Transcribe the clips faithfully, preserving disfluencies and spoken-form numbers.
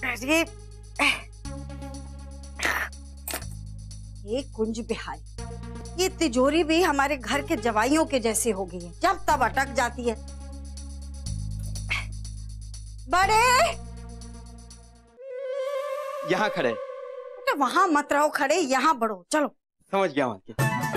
अरे ये कुंज बिहारी, ये तिजोरी भी हमारे घर के जवाइयों के जैसे हो गई है, जब तब अटक जाती है। बड़े यहाँ खड़े। बेटा वहां मत रहो खड़े, यहाँ बढ़ो, चलो। समझ गया मालकिन।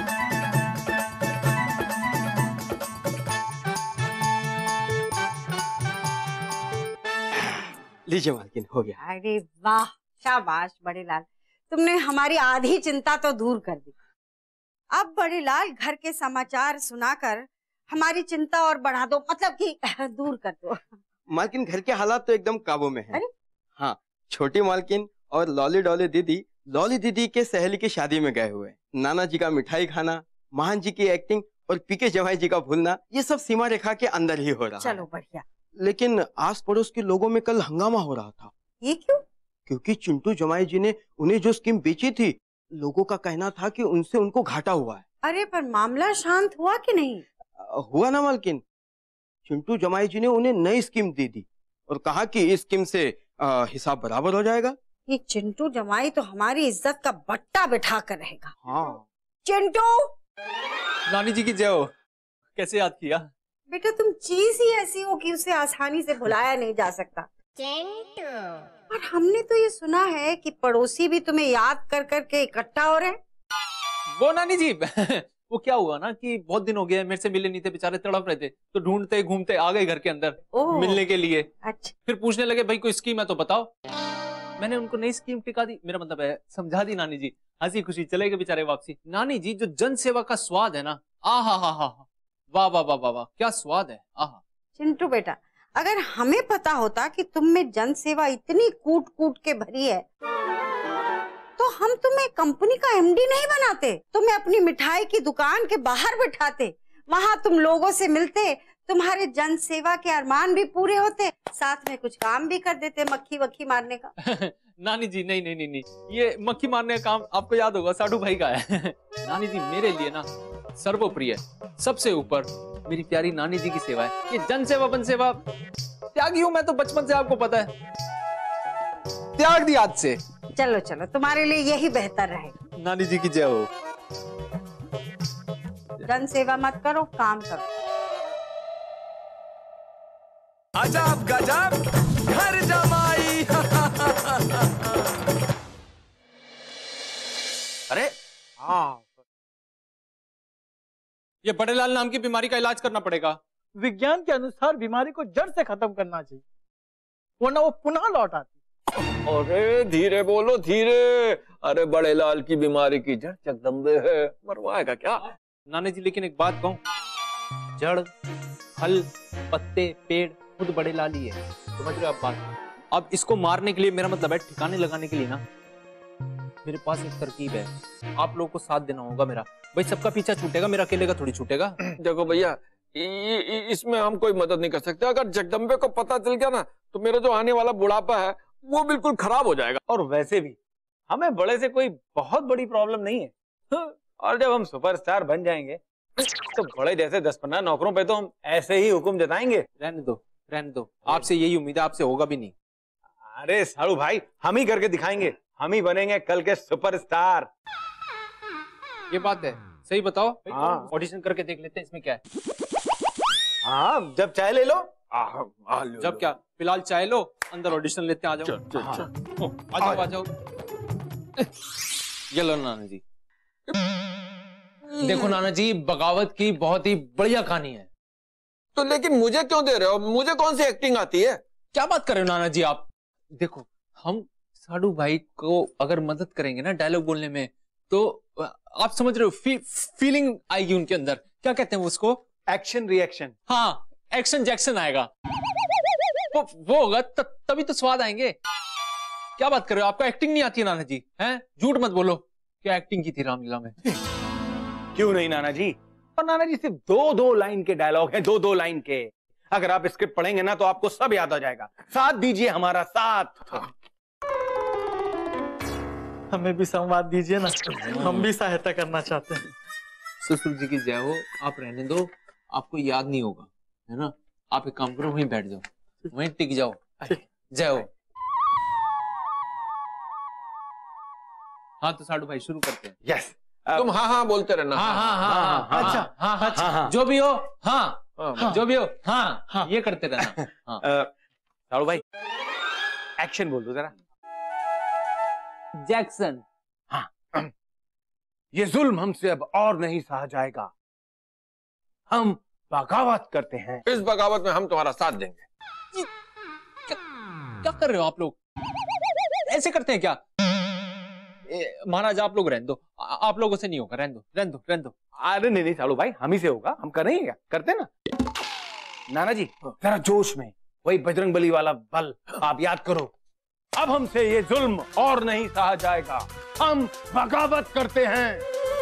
लीजिए मालकिन, हो गया। अरे वाह, शाबाश बड़े लाल, तुमने हमारी आधी चिंता तो दूर कर दी। अब बड़े लाल घर के समाचार सुनाकर हमारी चिंता और बढ़ा दो, मतलब कि दूर कर दो। मालकिन घर के हालात तो एकदम काबू में हैं। अरे? हाँ, छोटी मालकिन और लॉली डॉली दीदी लॉली दीदी के सहेली की शादी में गए हुए। नाना जी का मिठाई खाना, महान जी की एक्टिंग और पीके जवाई जी का भूलना, ये सब सीमा रेखा के अंदर ही हो रहा है। चलो बढ़िया। लेकिन आस पड़ोस के लोगों में कल हंगामा हो रहा था। ये क्यों? क्योंकि चिंटू जमाई जी ने उन्हें जो स्कीम बेची थी, लोगों का कहना था कि उनसे उनको घाटा हुआ है। अरे पर मामला शांत हुआ कि नहीं? हुआ ना मालकिन। चिंटू जमाई जी ने उन्हें नई स्कीम दे दी और कहा कि इस स्कीम से आ, हिसाब बराबर हो जाएगा। ये चिंटू जमाई तो हमारी इज्जत का बट्टा बिठा कर रहेगा। हाँ। चिंटू। नानी जी की जय हो। कैसे याद किया? बेटा तुम चीज ही ऐसी हो कि उसे आसानी से भुलाया नहीं जा सकता। चिंटू। और हमने तो ये सुना है कि पड़ोसी भी तुम्हें याद कर कर के इकट्ठा हो रहे हैं। वो नानी जी वो क्या हुआ ना कि बहुत दिन हो गए मेरे से मिले नहीं थे, बेचारे तड़प रहे थे, तो ढूंढते घूमते आ गए घर के अंदर मिलने के लिए। अच्छा। फिर पूछने लगे भाई कोई स्कीम है तो बताओ। मैंने उनको नई स्कीम टिका दी, मेरा मतलब है समझा दी नानी जी। हंसी खुशी चले गए बेचारे वापसी। नानी जी जो जन सेवा का स्वाद है ना, आ हा हा हा, वाह वाह वाह वाह वाह, क्या स्वाद है। आहा। चिंटू बेटा, अगर हमें पता होता कि तुम में जन सेवा इतनी कूट कूट के भरी है तो हम तुम्हें कंपनी का एमडी नहीं बनाते, तुम्हें अपनी मिठाई की दुकान के बाहर बिठाते, वहां तुम लोगों से मिलते, तुम्हारे जन सेवा के अरमान भी पूरे होते, साथ में कुछ काम भी कर देते मक्खी वक्खी मारने का। नानी जी नहीं नहीं नहीं नहीं, ये मक्खी मारने का काम आपको याद होगा साडू भाई का है। नानी जी मेरे लिए ना सर्वोप्रिय, सबसे ऊपर मेरी प्यारी नानी जी की सेवा है। ये जन सेवा बन सेवा त्यागी हूं मैं तो बचपन से, आपको पता है, त्याग दी आज से। चलो चलो, तुम्हारे लिए यही बेहतर रहेगा। नानी जी की जय हो। जन सेवा मत करो, काम करो। अजब गजब घर जमाई। अरे हाँ, ये बड़े लाल नाम की बीमारी का इलाज करना पड़ेगा। विज्ञान के अनुसार बीमारी को जड़ से खत्म करना चाहिए, वरना वो पुनः लौट आती। अरे धीरे बोलो धीरे। अरे बड़े लाल की बीमारी की जड़ जगदम्बे है, मरवाएगा क्या? नानी जी लेकिन एक बात कहूं, जड़ फल पत्ते पेड़ खुद बड़े लाल ही है, समझ रहे हो आप बात? अब इसको मारने के लिए, मेरा मतलब है ठिकाने लगाने के लिए ना, मेरे पास एक तरकीब है। आप लोगों को साथ देना होगा मेरा। भाई सबका पीछा छूटेगा, मेरा अकेले का थोड़ी छूटेगा। देखो भैया, इसमें हम कोई मदद नहीं कर सकते। अगर जगदम्बे को पता चल गया ना तो मेरा जो आने वाला बुढ़ापा है वो बिल्कुल खराब हो जाएगा। और वैसे भी हमें बड़े से कोई बहुत बड़ी प्रॉब्लम नहीं है। और जब हम सुपरस्टार बन जाएंगे तो बड़े जैसे दस पंद्रह नौकरों पे तो हम ऐसे ही हुक्म जताएंगे। रहने दो रहने दो, आपसे यही उम्मीद है, आपसे होगा भी नहीं। अरे साड़ू भाई, हम ही करके दिखाएंगे, हम ही बनेंगे कल के सुपरस्टार। ये बात है, सही बताओ। हाँ। ऑडिशन करके देख लेते हैं, इसमें क्या है। हाँ, जब चाय ले लो। आ, आ, लो, जब लो। क्या, फिलहाल चाय लो, अंदर ऑडिशन लेते हैं। आ जाओ चल, चल, चल। ओ, आ जाओ आ जाओ। ये लो नाना जी, देखो नाना जी, बगावत की बहुत ही बढ़िया कहानी है। तो लेकिन मुझे क्यों दे रहे हो? मुझे कौन सी एक्टिंग आती है? क्या बात कर रहे हो नाना जी आप? देखो हम साडू भाई को अगर मदद करेंगे ना डायलॉग बोलने में, तो आप समझ रहे हो, फी, फीलिंग आएगी उनके अंदर। क्या कहते हैं वो उसको? Action reaction. हाँ, एक्शन जैक्शन आएगा। वो, वो होगा तभी तो स्वाद आएंगे। क्या बात कर रहे हो? आपको एक्टिंग नहीं आती है नाना जी? हैं? झूठ मत बोलो। क्या एक्टिंग की थी रामलीला में? क्यों नहीं नाना जी? और नाना जी सिर्फ दो दो लाइन के डायलॉग हैं, दो दो लाइन के। अगर आप स्क्रिप्ट पढ़ेंगे ना तो आपको सब याद आ जाएगा। साथ दीजिए हमारा साथ। हमें भी संवाद दीजिए ना, हम भी सहायता करना चाहते हैं। ससुर जी की जय हो। आप रहने दो, आपको याद नहीं होगा, है ना? आप एक काम करो, वहीं बैठ जाओ, वहीं टिक जाओ। जय हो। हाँ तो साडू भाई शुरू करते हैं। यस, तुम हाँ हाँ बोलते रहना। हाँ हाँ हाँ हाँ हाँ, अच्छा, हाँ हाँ हाँ, हाँ। जो भी हो हाँ हाँ, जो भी हो हाँ हाँ ये करते रहना। हाँ साडू भाई एक्शन बोल दो जरा। जैक्सन। ये जुल्म हमसे अब और नहीं सहा जाएगा, हम बगावत करते हैं। इस बगावत में हम तुम्हारा साथ देंगे। क्या कर रहे हो आप लोग? ऐसे करते हैं क्या? ए, महाराज आप लोग रहने दो, आ- आप लोगों से नहीं होगा, रहने दो रहने दो रहने दो। अरे नहीं नहीं साडू भाई, हम ही से होगा, हम करेंगे क्या? करते ना नाना जी, जरा जोश में वही बजरंग बली वाला बल आप याद करो। अब हमसे ये जुल्म और नहीं सहा जाएगा, हम बगावत करते हैं।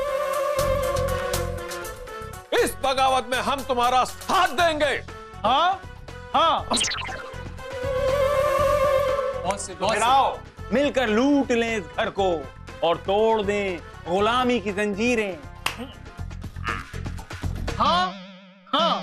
इस बगावत में हम तुम्हारा साथ देंगे। हाँ हाँ, बहुत से बहुत फिर से। आओ मिलकर लूट लें इस घर को और तोड़ दें गुलामी की जंजीरें। हाँ हाँ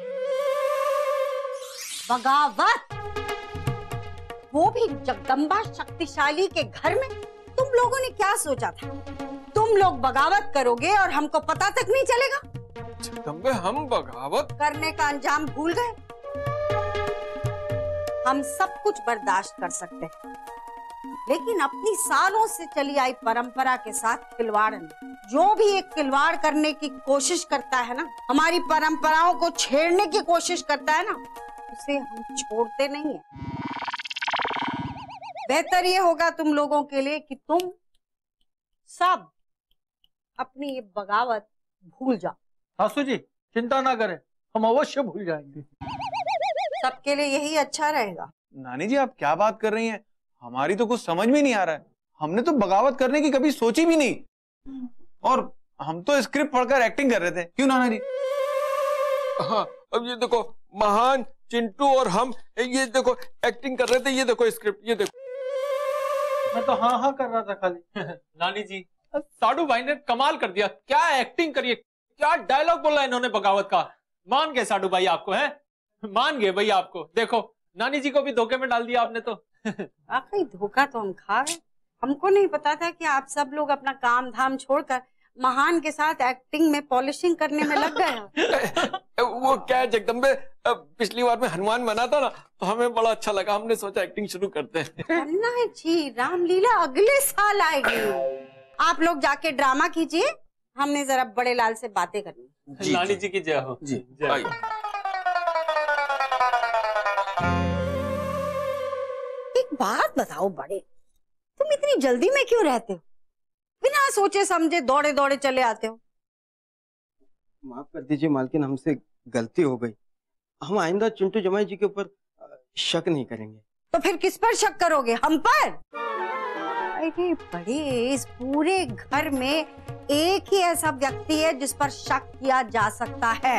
बगावत, वो भी जगदम्बा शक्तिशाली के घर में। तुम लोगों ने क्या सोचा था? तुम लोग बगावत करोगे और हमको पता तक नहीं चलेगा? जगदम्बे, हम बगावत करने का अंजाम भूल गए? हम सब कुछ बर्दाश्त कर सकते हैं, लेकिन अपनी सालों से चली आई परंपरा के साथ खिलवाड़ नहीं। जो भी एक खिलवाड़ करने की कोशिश करता है ना, हमारी परंपराओं को छेड़ने की कोशिश करता है ना, उसे हम छोड़ते नहीं है। बेहतर ये होगा तुम लोगों के लिए कि तुम सब अपनी ये बगावत भूल जाओ। सासू जी चिंता ना करें, हम अवश्य भूल जाएंगे। सबके लिए यही अच्छा रहेगा। नानी जी आप क्या बात कर रही हैं? हमारी तो कुछ समझ में नहीं आ रहा है। हमने तो बगावत करने की कभी सोची भी नहीं, और हम तो स्क्रिप्ट पढ़कर एक्टिंग कर रहे थे। क्यों नाना जी? हाँ, अब ये देखो महान, चिंटू और हम ये देखो एक्टिंग कर रहे थे। ये देखो स्क्रिप्ट, ये देखो। मैं तो हाँ हाँ कर रहा था खाली। नानी जी, साडू भाई ने कमाल कर दिया। क्या एक्टिंग करिए, क्या डायलॉग बोला इन्होंने बगावत का। मान गए साडू भाई आपको, है मान गए भाई आपको। देखो नानी जी को भी धोखे में डाल दिया आपने तो। आखिरी धोखा तो हम खा गए। हमको नहीं पता था कि आप सब लोग अपना काम धाम छोड़कर महान के साथ एक्टिंग में पॉलिशिंग करने में लग गए। वो क्या है जगदम्बे, पिछली बार में हनुमान बना था ना, तो हमें बड़ा अच्छा लगा। हमने सोचा एक्टिंग शुरू करते हैं। करना है जी, रामलीला अगले साल आएगी। आप लोग जाके ड्रामा कीजिए, हमने जरा बड़े लाल से बातें करनी। नानी जी की जय हो। जी जय हो। आइए। एक बात बताओ बड़े, तुम इतनी जल्दी में क्यों रहते हो? बिना सोचे समझे दौड़े दौड़े चले आते हो। माफ कर दीजिए मालकिन, हमसे गलती हो गई। हम आइंदा चिंटू जमाई जी के ऊपर शक नहीं करेंगे। तो फिर किस पर शक करोगे? हम पर? अरे बड़े, इस पूरे घर में एक ही ऐसा व्यक्ति है जिस पर शक किया जा सकता है।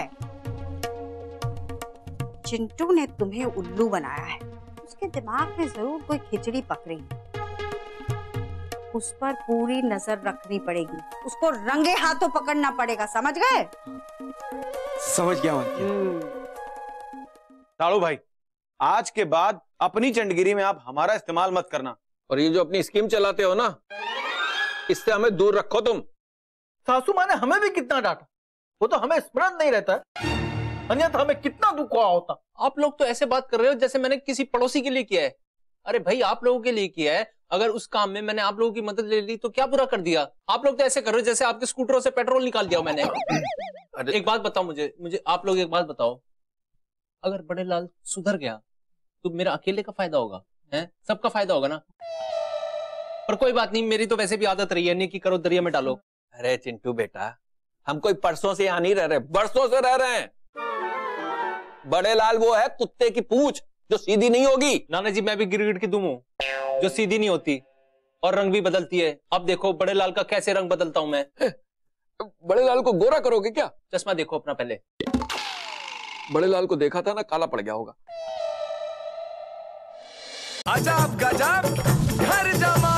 चिंटू ने तुम्हें उल्लू बनाया है। उसके दिमाग में जरूर कोई खिचड़ी पक रही है। उस पर पूरी नजर रखनी पड़ेगी, उसको रंगे हाथों पकड़ना पड़ेगा, समझ गए? समझ गया मालकिन। साड़ू भाई, आज के बाद अपनी चंडगिरी में आप हमारा इस्तेमाल मत करना। और ये जो अपनी स्कीम चलाते हो ना, इससे हमें दूर रखो तुम। सासू माँ ने हमें भी कितना डांटा, वो तो हमें स्मरण नहीं रहता है, अन्यथा हमें कितना दुख हुआ होता। आप लोग तो ऐसे बात कर रहे हो जैसे मैंने किसी पड़ोसी के लिए किया है। अरे भाई आप लोगों के लिए किया है, अगर उस काम में मैंने आप लोगों की मदद ले ली तो क्या बुरा कर दिया? आप लोग तो ऐसे कर रहे हो जैसे आपके स्कूटरों से पेट्रोल निकाल दिया मैंने। एक बात बताओ मुझे मुझे आप लोग एक बात बताओ, अगर बड़े लाल सुधर गया तो मेरा अकेले का फायदा होगा, है सबका फायदा होगा ना? पर कोई बात नहीं, मेरी तो वैसे भी आदत रही है, नेकी करो दरिया में डालो। अरे चिंटू बेटा, हम कोई परसों से यहाँ नहीं रह रहे, बरसों से रह रहे हैं। बड़े लाल वो है कुत्ते की पूंछ जो सीधी नहीं होगी। नाना जी मैं भी गिरगिट की दुम हूं जो सीधी नहीं होती और रंग भी बदलती है। अब देखो बड़े लाल का कैसे रंग बदलता हूं मैं। बड़े लाल को गोरा करोगे क्या? चश्मा देखो अपना पहले। बड़े लाल को देखा था ना, काला पड़ गया होगा। अजब गजब घर जमा